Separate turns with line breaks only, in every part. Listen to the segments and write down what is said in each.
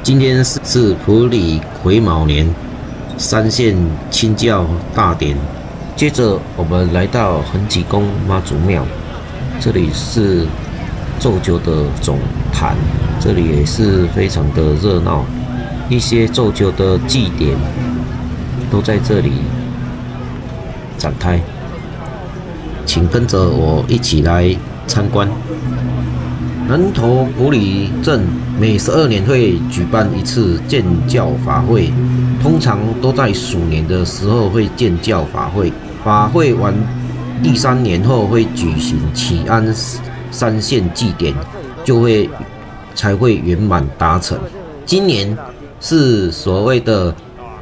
今天是埔里癸卯年3线清教大典。接着我们来到横吉宫妈祖庙，这里是奏灸的总坛，这里也是非常的热闹，一些奏灸的祭典都在这里展开，请跟着我一起来参观。南投埔里镇每12年会举办一次建教法会，通常都在鼠年的时候会建教法会。法会完第3年后会举行祈安3线祭典，才会圆满达成。今年是所谓的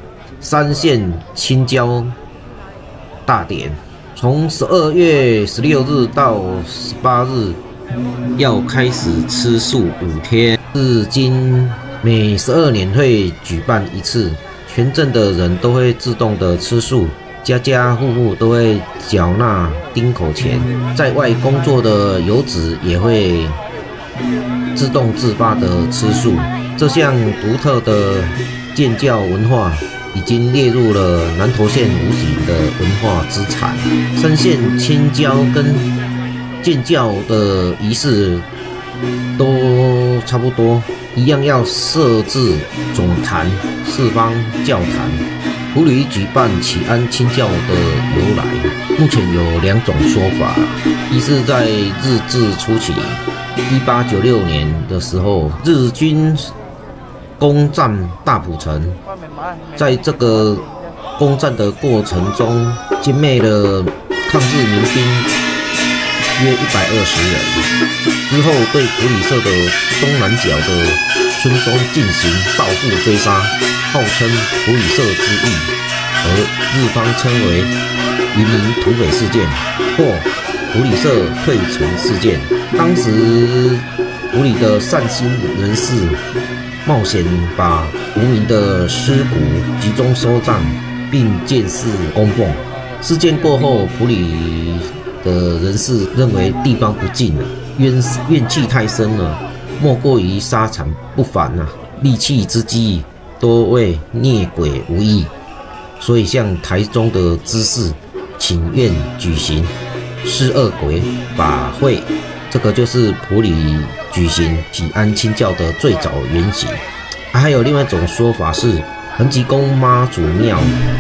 3线清教大典，从12月16日到18日。要开始吃素5天，至今每12年会举办一次，全镇的人都会自动的吃素，家家户户都会缴纳丁口钱，在外工作的游子也会自动自发的吃素。这项独特的建教文化已经列入了南投县无形的文化资产。3线清教跟建教的仪式都差不多，一样要设置总坛、四方教坛。埔里举办祈安清教的由来，目前有2种说法。一是在日治初期，1896年的时候，日军攻占大埔城，在这个攻占的过程中，歼灭了抗日民兵约120人，之后对埔里社的东南角的村庄进行报复追杀，号称埔里社之役，而日方称为渔民土匪事件或埔里社退城事件。当时埔里的善心人士冒险把无名的尸骨集中收葬，并建寺供奉。事件过后，埔里的人士认为地方不净了，怨气太深了，莫过于沙场不凡啊，戾气之际多为孽鬼无益，所以向台中的知事请愿举行施恶鬼法会，这个就是埔里举行祈安清教的最早原型。还有另外一种说法是，横吉宫妈祖庙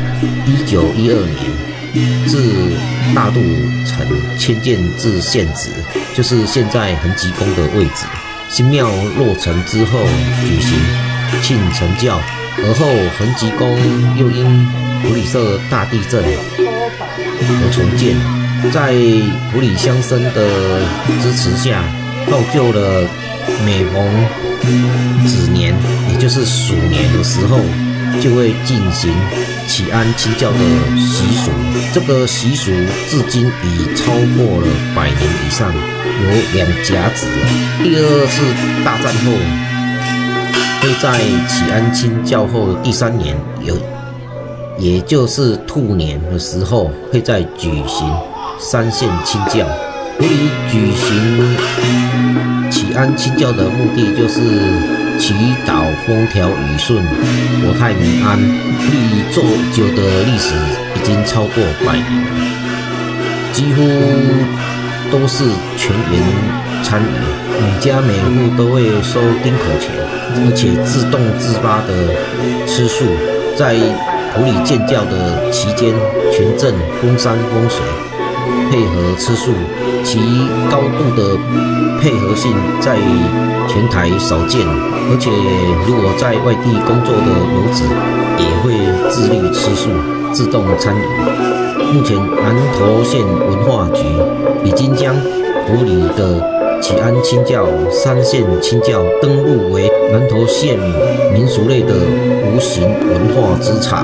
1912年自大肚城迁建至现址，就是现在横吉宫的位置。新庙落成之后举行庆成教，而后横吉宫又因埔里社大地震而重建。在埔里乡绅的支持下，造就了每逢子年，也就是鼠年的时候，就会进行祈安清教的习俗。这个习俗至今已超过了100年以上，有2甲子了。第2次大战后，会在祈安清教后第3年，也就是兔年的时候，会再举行3线清教。埔里举行祈安清教的目的就是祈祷风调雨顺、国泰民安。埔里奏灸的历史已经超过100年了，几乎都是全员参与，每家每户都会收丁口钱，而且自动自发的吃素。在埔里建教的期间，全镇风山风水，配合吃素，其高度的配合性在全台少见，而且如果在外地工作的游子也会自律吃素，自动参与。目前南投县文化局已经将埔里的祈安清教、3线清教登录为南投县民俗类的无形文化资产。